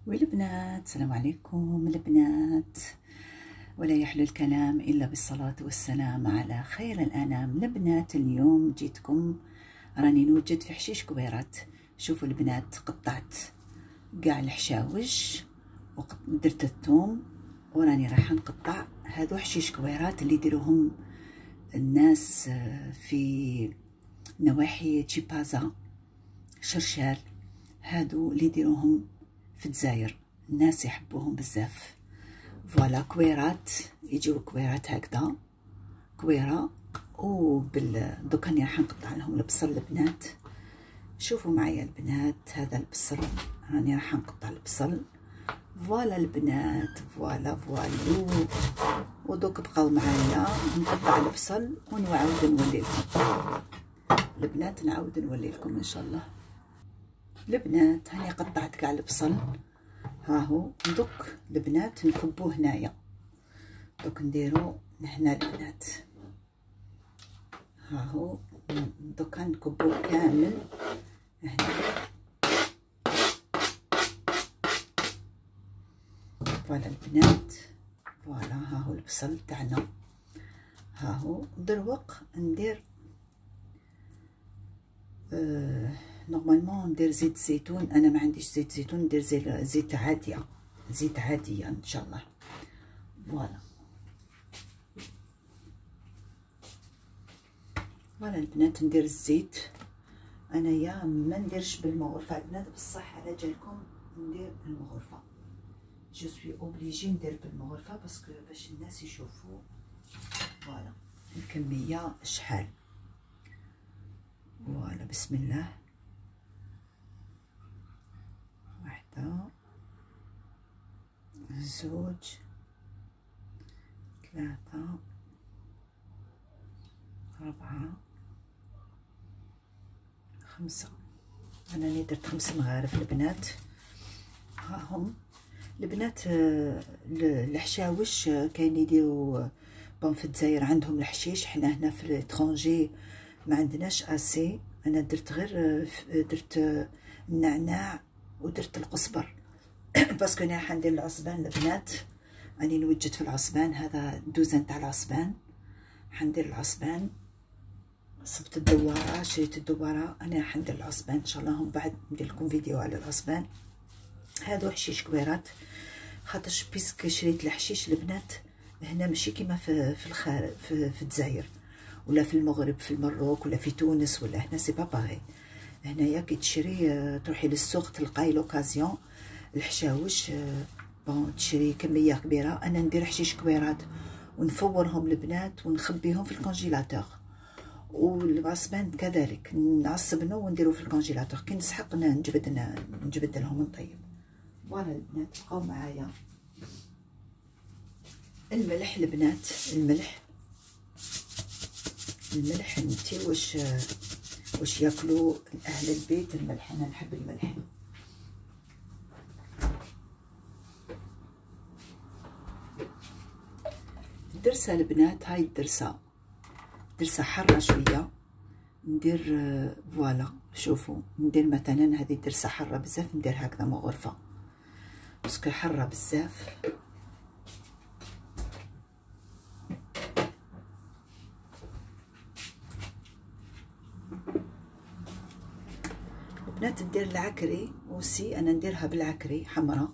والبنات السلام عليكم البنات. ولا يحلو الكلام إلا بالصلاة والسلام على خير الأنام. البنات اليوم جيتكم راني نوجد في حشيش كويرات. شوفوا البنات، قطعت قاع الحشاوج ودرت الثوم وراني راح نقطع هذو حشيش كويرات اللي يديروهم الناس في نواحي تشيبازا شرشال. هادو اللي يديروهم في الجزائر، الناس يحبوهم بزاف. فوالا كويرات، يجيو كويرات هكذا كويره. دوكا راني راح نقطع لهم البصل البنات. شوفوا معايا البنات، هذا البصل راني راح نقطع البصل. فوالا البنات، فوالا ودوك بقاو معايا نقطع البصل ونعاود نولي لكم البنات، نعاود نولي لكم ان شاء الله. البنات هاني قطعت كاع البصل، هاهو. دوك البنات نكبوه هنايا، دوك نديرو هنا البنات، هاهو. دوكا نكبوه كامل هنا. فوالا البنات، فوالا هاهو البصل تاعنا، هاهو. دروق ندير نورمالمون ندير زيت زيتون، انا ما عنديش زيت زيتون، ندير زيت عاديه، زيت عاديه ان شاء الله. فوالا فوالا البنات، ندير الزيت انايا ما نديرش بالمغرفه البنات، بصح على جالكم ندير بالمغرفه، جو سوي اوبليجي ندير بالمغرفه باسكو باش الناس يشوفوا فوالا الكميه شحال. فوالا بسم الله، واحدة، زوج، ثلاثة، ربعة، خمسة. أنا درت 5 مغارف البنات، هاهم البنات. الحشاوش كاين يديروا بون في الجزائر عندهم الحشيش، حنا هنا في الاترونجي ما عندناش اسي. انا درت غير درت النعناع ودرت القزبر باسكو انا راح ندير العصبان البنات، راني نوجد في العصبان. هذا دوزن تاع العصبان، حندير العصبان، صبت الدواره، شريت الدواره، انا راح ندير العصبان ان شاء الله. من بعد ندير لكم فيديو على العصبان. هادو حشيش كويرات، خاطرش بيسك شريت الحشيش البنات هنا ماشي كيما في الخارج في الجزائر ولا في المغرب، في المروك ولا في تونس ولا هنا، سي با باغي. هنايا كي تشري تروحي للسوق تلقاي لوكازيون الحشاوش، بون تشري كميه كبيره. انا ندير حشيش كويرات ونفورهم البنات ونخبيهم في الكونجيلاتور، والعصبان كذلك نعصبنو ونديرو في الكونجيلاتور، كي نسحق نجبد لهم نطيب. فوالا البنات بقاو معايا. الملح البنات، الملح انتي واش ياكلوا اهل البيت الملح، انا نحب الملح. الدرسه البنات، هاي الدرسه حاره شويه، ندير فوالا شوفوا، ندير مثلا هذه الدرسه حاره بزاف، ندير هكذا مغرفه باسكو حاره بزاف. البنات ندير العكري وسي، انا نديرها بالعكري حمراء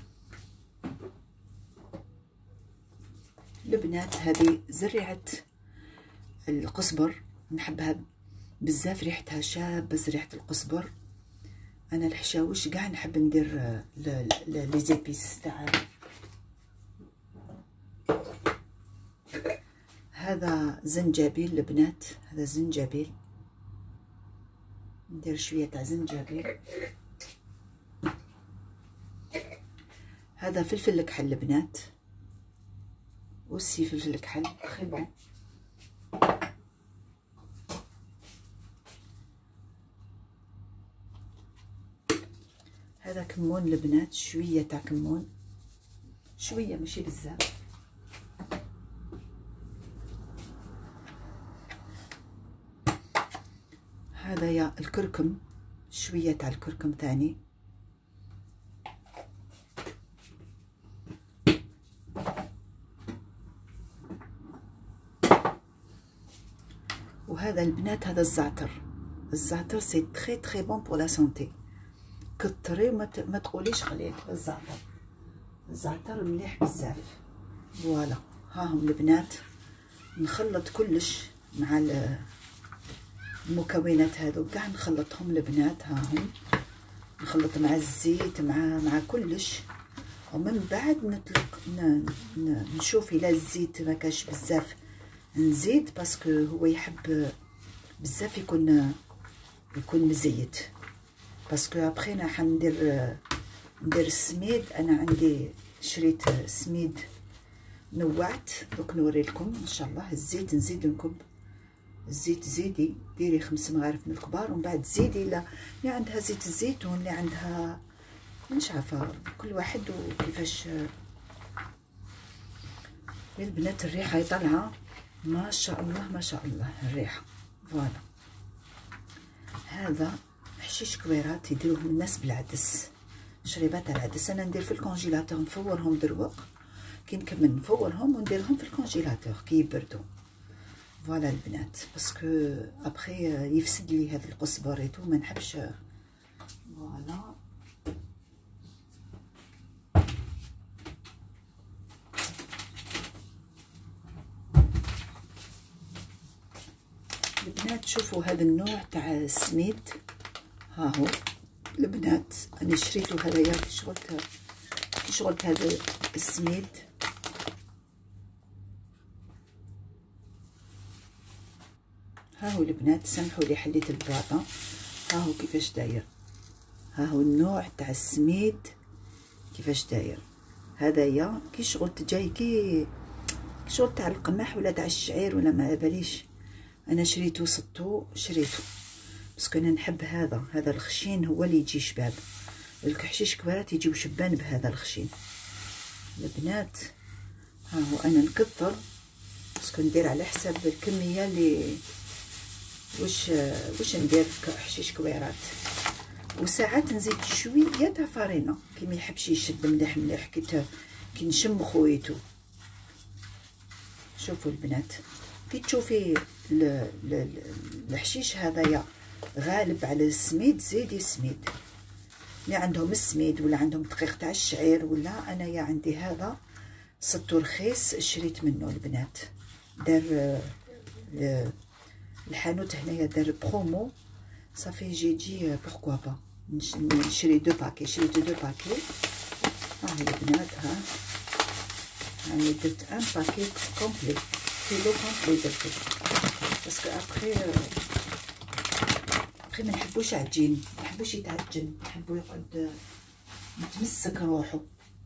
البنات. هذه زريعه القزبر، نحبها بزاف، ريحتها شابه زريعه القزبر. انا الحشاوش كاع نحب ندير لي زيبيس تاع. هذا زنجبيل البنات، هذا زنجبيل، ندير شويه تاع زنجبيل. هذا فلفل الكحل البنات، وسي فلفل الكحل خيبون. هذا كمون البنات، شويه تاع كمون، شويه ماشي بزاف. هذا يا الكركم، شويه تاع الكركم تاني. وهذا البنات هذا الزعتر. الزعتر سي تري تري بون بور لا سونتي. كتري ما تقوليش قليل. الزعتر مليح بزاف. فوالا ها هم البنات، نخلط كلش مع المكونات هذو كاع، نخلطهم البنات. ها هم نخلط مع الزيت مع كلش، ومن بعد نطلق نشوف الى الزيت ما كاش بزاف نزيد، باسكو هو يحب بزاف يكون مزيت. باسكو ابخي انا حندير السميد. انا عندي شريت سميد نوعت، دوك نوري لكم ان شاء الله. الزيت نزيد نكب الزيت، زيدي ديري 5 مغارف من الكبار، ومن بعد زيدي اللي عندها زيت الزيتون، اللي عندها مش عارفه كل واحد وكيفاش. البنات الريحه طالعه ما شاء الله ما شاء الله الريحه. فوالا هذا حشيش كويرات يديروهم الناس بالعدس، شريبات العدس. انا ندير في الكونجيلاتور، نفورهم دروق كي نكمل نفورهم ونديرهم في الكونجيلاتور كي يبردوا. فوالا البنات، باسكو ابخي يفسد لي هذا القزبر ايتو، ما نحبش. فوالا البنات شوفوا هذا النوع تاع السميد. ها هو البنات انا شريته هذايا كي شغلت هذا السميد. ها هو البنات، سامحوا لي حليت البلاطه. ها هو كيفاش داير. ها هو النوع تاع السميد كيفاش داير. هذايا كي شغلت جاي كي شغل تاع القمح ولا تاع الشعير ولا ما باليش. انا شريته شريته باسكو انا نحب هذا الخشين، هو اللي يجي شباب. الكحشيش كبارات يجيو شبان بهذا الخشين البنات. ها هو انا نكثر باسكو ندير على حساب الكميه اللي واش ندير حشيش كويرات. وساعات نزيد شويه تاع فرينه كي ما يحبش يشد مليح كي نشم خويتو. شوفوا البنات كي تشوفي الحشيش هذايا غالب على السميد، زيدي السميد. اللي عندهم السميد ولا عندهم دقيق تاع الشعير، ولا انايا عندي هذا ستو رخيص شريت منه البنات. دار الحانوت هنايا دار برومو صافي يجي بوركوا با نشري 2 باكي. شريت 2 باكي. ها هي البنات، هاني درت 1 باكي كومبلي، كيلو كومبلي درتو، باسكو ابخي ما نحبوش عجين، ما نحبوش يتعجن، نحبو يقعد متمسك روحو.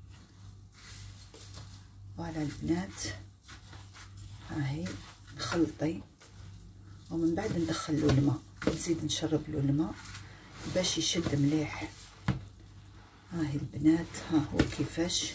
فوالا البنات ها هي نخلطي، ومن بعد ندخلو الماء، نزيد نشرب له الماء باش يشد مليح. ها هي البنات، ها هو كيفاش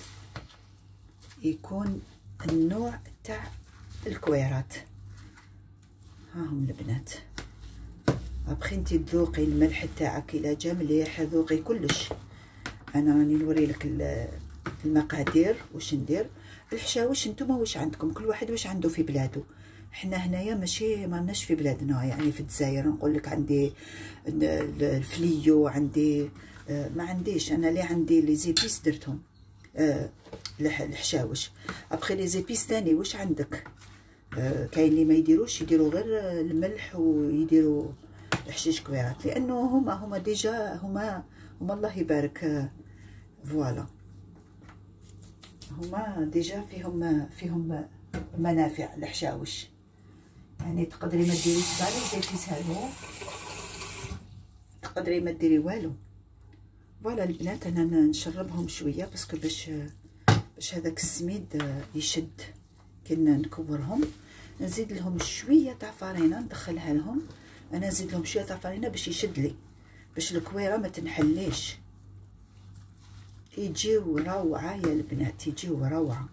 يكون النوع تاع الكويرات. ها هم البنات. ابخي انتي تذوقي الملح تاعك، الا جا مليح ذوقي كلش. انا راني نوريلك المقادير واش ندير. الحشاوش نتوما واش عندكم، كل واحد واش عنده في بلادو. حنا هنايا ماشي مالناش في بلادنا، يعني في الجزائر نقول لك عندي الفليو، عندي ما عنديش. انا اللي عندي لي زيبيس درتهم الحشاوش. ابخي لي زيبيس ثاني واش عندك؟ كاين اللي ما يديروش، يديروا غير الملح ويديروا الحشيش كويرات، لانه هما ديجا هما الله يبارك. فوالا هما ديجا فيهم منافع الحشاوش، يعني تقدري ما ديريش كاع لي زيبيس هادو، تقدري ما ديري والو. فوالا البنات انا نشربهم شويه باسكو باش هذاك السميد يشد. كي نكورهم نزيد لهم شويه تاع فرينه ندخلها لهم. انا نزيد لهم شويه تاع فرينه باش يشد لي، باش الكويره ما تنحليش. يجيو روعه يا البنات، يجيو روعه.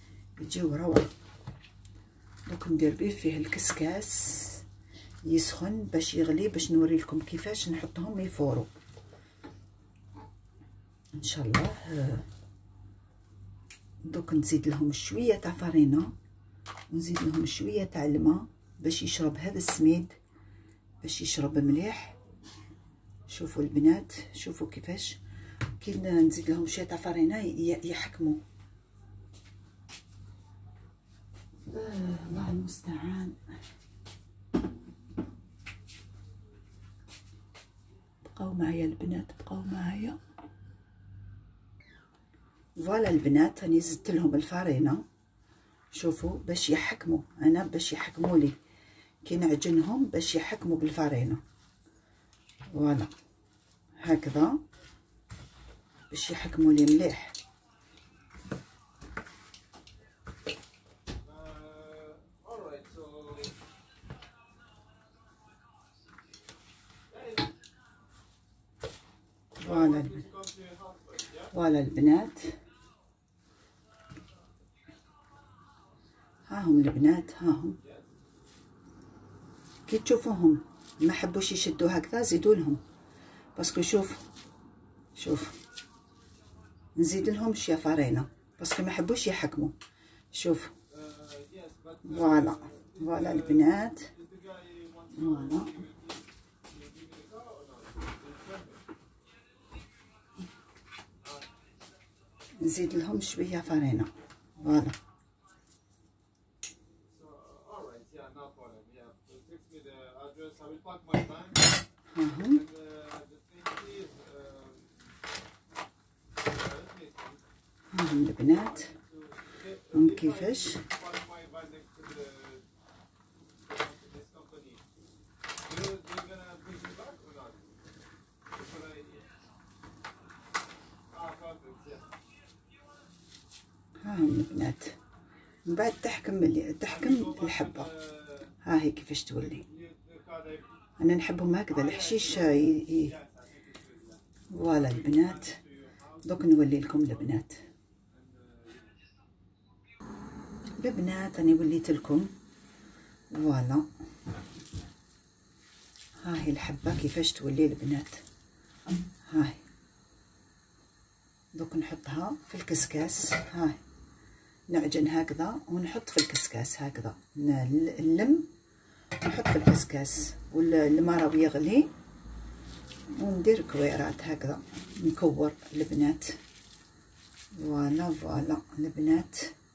دوك ندير بيه فيه الكسكاس يسخن باش يغلي، باش نوري لكم كيفاش نحطهم يفوروا ان شاء الله. دوك نزيد لهم شويه تاع فرينه ونزيد لهم شويه تاع الماء باش يشرب هذا السميد، باش يشرب مليح. شوفوا البنات، شوفوا كيفاش كي نزيد لهم شويه تاع فرينه يحكموا. الله المستعان. بقاو معايا البنات، بقاو معايا. فوالا البنات، راني زدت لهم الفرينه. شوفوا باش يحكموا، انا باش يحكموا لي كي نعجنهم باش يحكموا بالفرينه. فوالا هكذا باش يحكموا لي مليح. فوالا البنات، ها هم البنات، ها هم. كي تشوفوهم ما حبوش يشدوا هكذا زيدوا لهم، باسكو شوف نزيد لهم شويه فرينه باسكو ما حبوش يحكموا. شوف فوالا البنات، فوالا نزيد لهم شويه فرينه. فوالا هاهم البنات، هم كيفاش. هاهم البنات، من بعد تحكم الحبه. ها هي كيفاش تولي. انا نحبهم هكذا الحشيش فوالا البنات. دوك نولي لكم البنات. راني وليت لكم. فوالا ها هي الحبه كيفاش تولي البنات. هاي دوك نحطها في الكسكاس. هاي نعجن هكذا ونحط في الكسكاس هكذا، نلم نحط في الكسكاس، والماء راه يغلي وندير كويرات هكذا نكور البنات. فوالا البنات.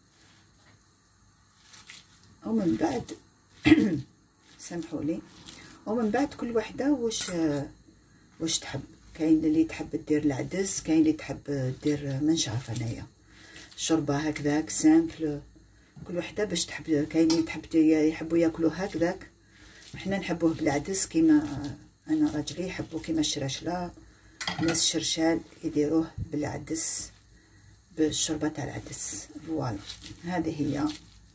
ومن بعد سامحوا لي، ومن بعد كل وحده واش تحب. كاين اللي تحب دير العدس، كاين اللي تحب دير منشاف. انايا شوربه هكذاك سامبل، كل وحده باش تحب. كاين اللي يحبوا ياكلوا هكذاك، حنا نحبوه بالعدس كيما انا راجلي يحبوا كيما الشراشله، ناس الشرشال يديروه بالعدس، بالشوربه تاع العدس. فوالا هذه هي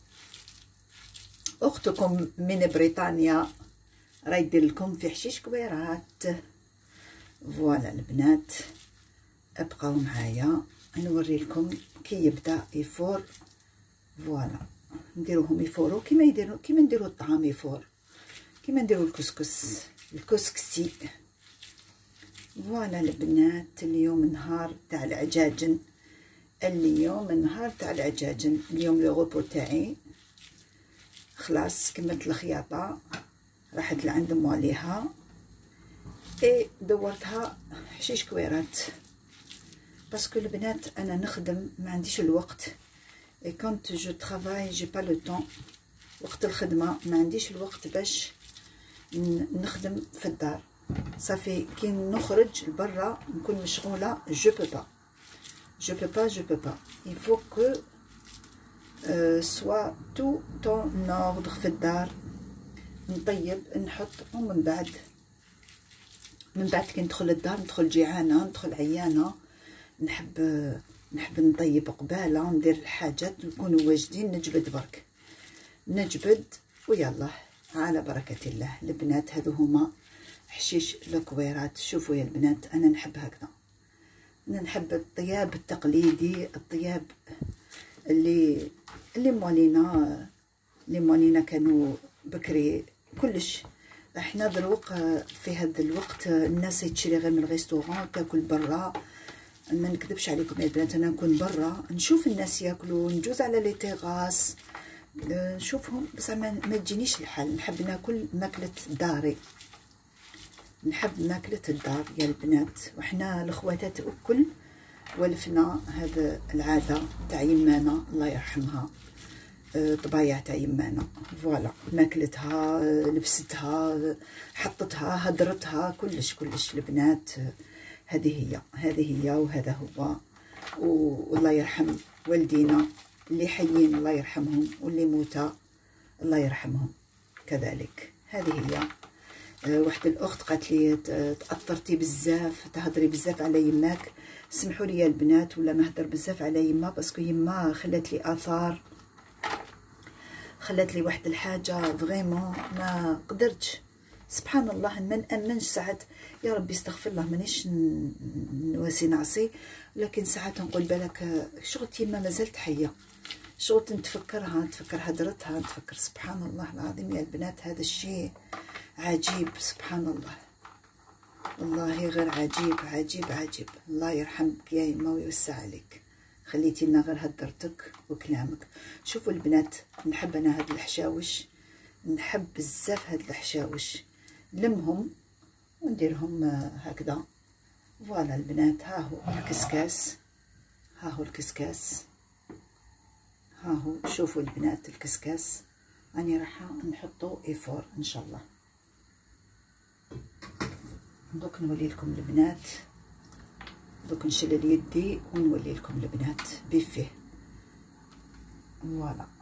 اختكم من بريطانيا راه يدير لكم في حشيش كبيرات. فوالا البنات، ابقاو معايا نوري لكم كي يبدا يفور. فوالا نديروهم يفوروا كيما نديروا الطعام يفور، كيما نديروا الكسكسي. فوالا البنات، اليوم نهار تاع العجاجن، اليوم لو غوبو تاعي خلاص. كملت الخياطه، راحت لعند مواليها دورتها حشيش كويرات، باسكو البنات انا نخدم ما عنديش الوقت. كنت جو ترافاي جي با لو طون، وقت الخدمه ما عنديش الوقت باش نخدم في الدار. صافي كي نخرج لبرا نكون مشغوله. جو بو با il faut que soit tout en ordre في الدار. نطيب نحط، ومن بعد كي ندخل الدار ندخل جيعانه، ندخل عيانه، نحب نطيب قباله، ندير الحاجات، نكونوا واجدين، نجبد برك ويلا على بركه الله. البنات هذو هما حشيش الكويرات. شوفوا يا البنات، انا نحب هكذا، انا نحب الطياب التقليدي، الطياب اللي موالينا كانوا بكري كلش. احنا دروق في هذا الوقت الناس تشري غير من الريستورون، تاكل برا. ما نكذبش عليكم يا البنات، انا نكون برا نشوف الناس ياكلوا، نجوز على لي تيغاس نشوفهم بصح ما تجينيش الحال. نحب ناكل ماكلة داري، نحب ماكلة الدار يا البنات. وحنا الخواتات الكل ولفنا هذا العاده تاع يمانا الله يرحمها، طبايع تاع يمانا. فوالا ماكلتها، لبستها، حطتها، هدرتها، كلش البنات. هذه هي وهذا هو. والله يرحم والدينا اللي حيين الله يرحمهم، واللي موتى الله يرحمهم كذلك. هذه هي. واحد الاخت قالت لي تاثرتي بزاف، تهضري بزاف على يماك. سمحوا لي يا البنات ولا نهضر بزاف على يما، باسكو يما خلات لي اثار، خلات لي واحد الحاجه فريمون ما قدرتش. سبحان الله ما نامنش ساعات. يا ربي استغفر الله مانيش نواسي نعصي، لكن ساعات نقول بالك شغل يما مازالت حيه، شغل نتفكرها، نتفكر هدرتها، نتفكر. سبحان الله العظيم يا البنات، هذا الشيء عجيب. سبحان الله والله غير عجيب. الله يرحمك يا يما ويوسع عليك، خليتي لنا غير هدرتك وكلامك. شوفوا البنات، نحب انا هاد الحشاوش، نحب بزاف هاد الحشاوش، نلمهم ونديرهم هكذا. فوالا البنات، ها هو الكسكاس، ها هو الكسكاس، ها هو. شوفوا البنات الكسكاس راني راح نحطو ايفور ان شاء الله. دوك نولي لكم البنات، دوك نشلل يدي ونولي لكم البنات بفيه. فوالا